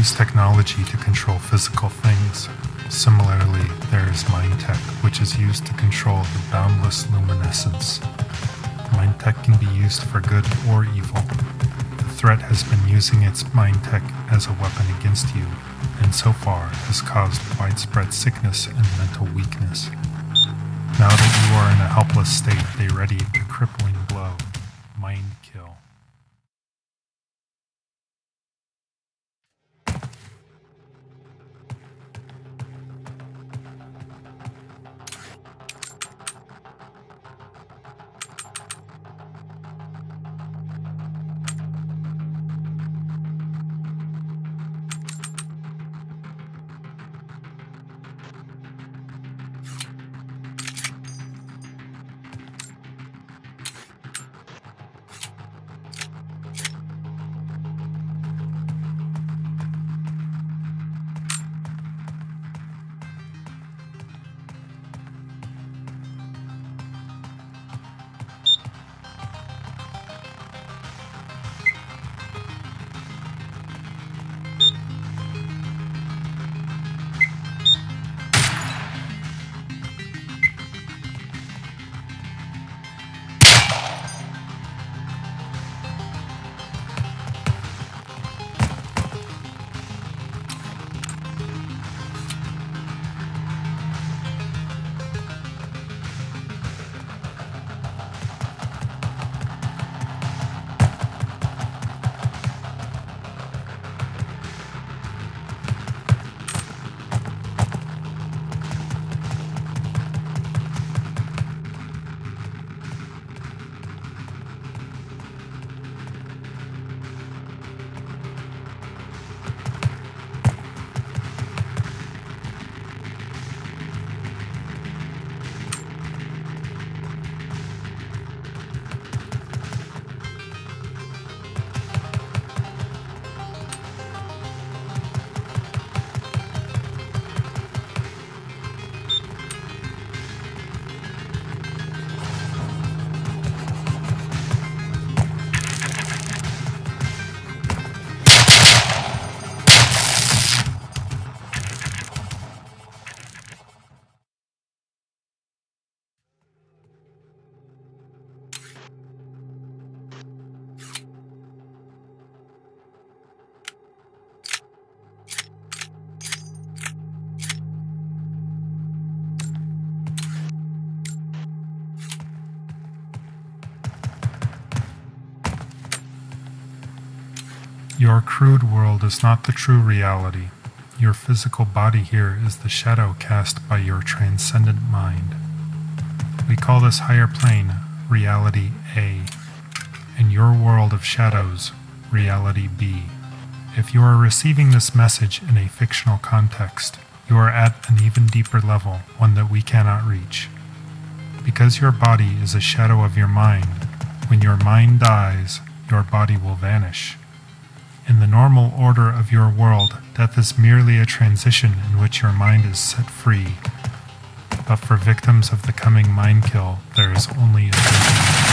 use technology to control physical things. Similarly, there is mind tech, which is used to control the boundless luminescence. Mind tech can be used for good or evil. The threat has been using its mind tech as a weapon against you, and so far has caused widespread sickness and mental weakness. Now that you are in a helpless state, they ready a crippling blow. Mind kill. Your crude world is not the true reality. Your physical body here is the shadow cast by your transcendent mind. We call this higher plane Reality A, and your world of shadows, Reality B. If you are receiving this message in a fictional context, you are at an even deeper level, one that we cannot reach. Because your body is a shadow of your mind, when your mind dies, your body will vanish. In the normal order of your world, death is merely a transition in which your mind is set free. But for victims of the coming mind kill, there is only a beginning.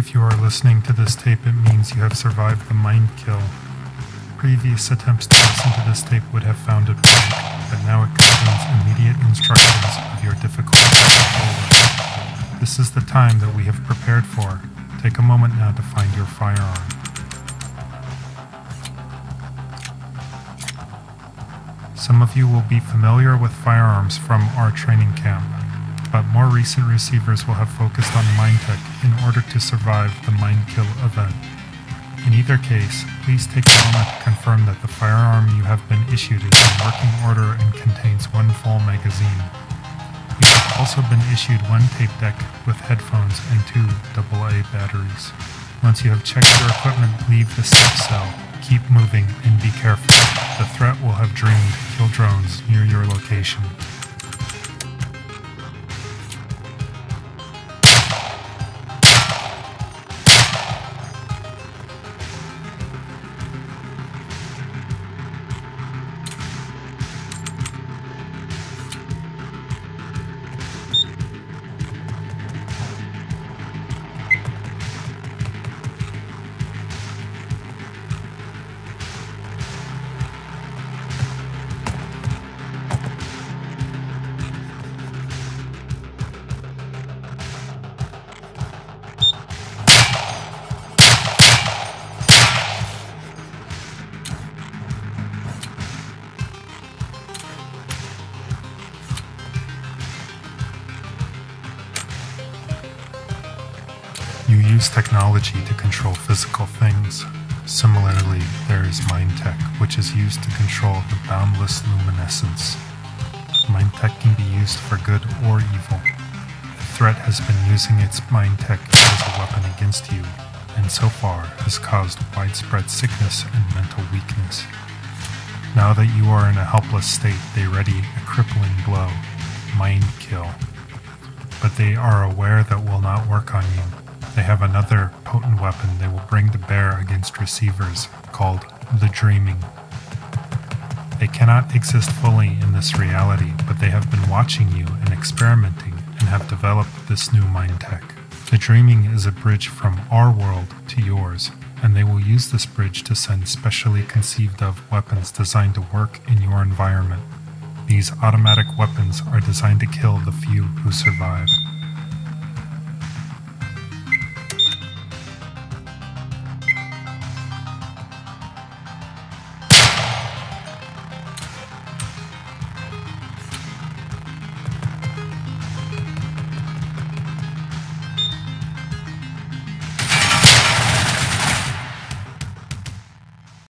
If you are listening to this tape, it means you have survived the mind kill. Previous attempts to listen to this tape would have found it blank, but now it contains immediate instructions of your difficulty going forward. This is the time that we have prepared for. Take a moment now to find your firearm. Some of you will be familiar with firearms from our training camp, but more recent receivers will have focused on mind tech in order to survive the mind kill event. In either case, please take a moment to confirm that the firearm you have been issued is in working order and contains one full magazine. You have also been issued one tape deck with headphones and 2 AA batteries. Once you have checked your equipment, leave the safe cell. Keep moving and be careful. The threat will have dreamed kill drones near your location. You use technology to control physical things. Similarly, there is mind tech, which is used to control the boundless luminescence. Mind tech can be used for good or evil. The threat has been using its mind tech as a weapon against you, and so far has caused widespread sickness and mental weakness. Now that you are in a helpless state, they ready a crippling blow, mind kill. But they are aware that will not work on you. They have another potent weapon they will bring to bear against receivers, called the dreaming. They cannot exist fully in this reality, but they have been watching you and experimenting and have developed this new mind tech. The dreaming is a bridge from our world to yours, and they will use this bridge to send specially conceived of weapons designed to work in your environment. These automatic weapons are designed to kill the few who survive.